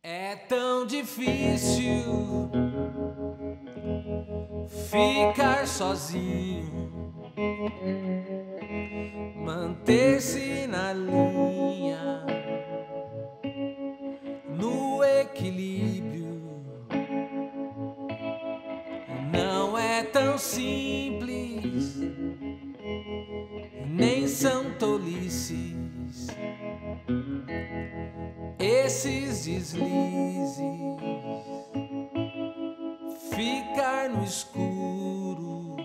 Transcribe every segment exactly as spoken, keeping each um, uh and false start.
É tão difícil ficar sozinho, manter-se na linha, no equilíbrio. Não é tão simples, nem são tolices esses deslizes. Ficar no escuro,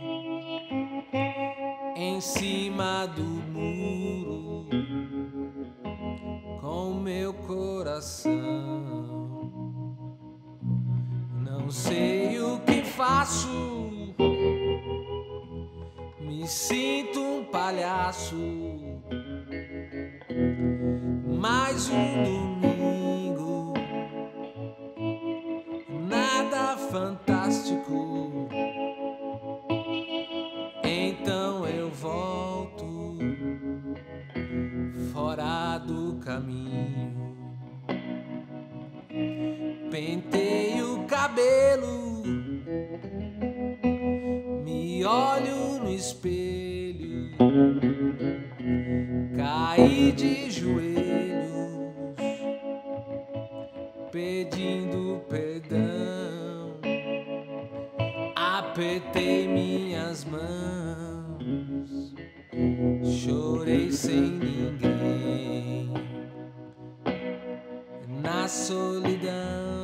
em cima do muro, com meu coração. Não sei o que faço, me sinto um palhaço. Mais um domingo, nada fantástico. Então eu volto fora do caminho. Penteio o cabelo, me olho no espelho, caí de joelhos, pedindo perdão. Apertei minhas mãos, chorei sem ninguém, na solidão.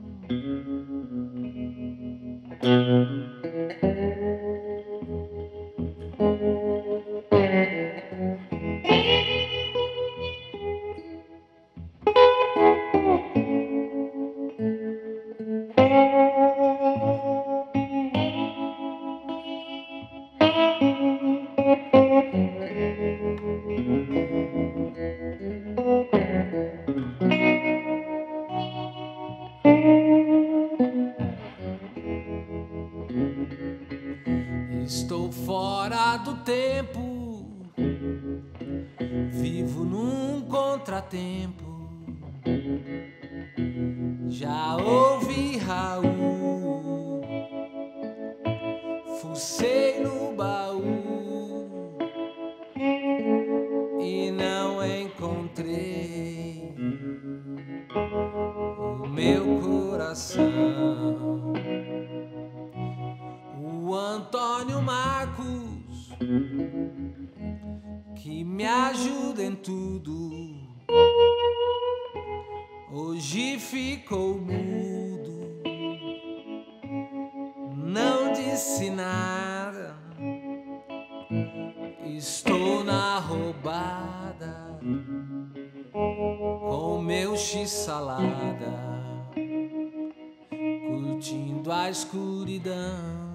Estou fora do tempo, vivo num contratempo. Já ouvi Raul, fucei no baú e não encontrei o meu coração. O Antônio Marcos, que me ajuda em tudo, hoje ficou mudo, não disse nada. Estou na roubada com meu x-salada, curtindo a escuridão.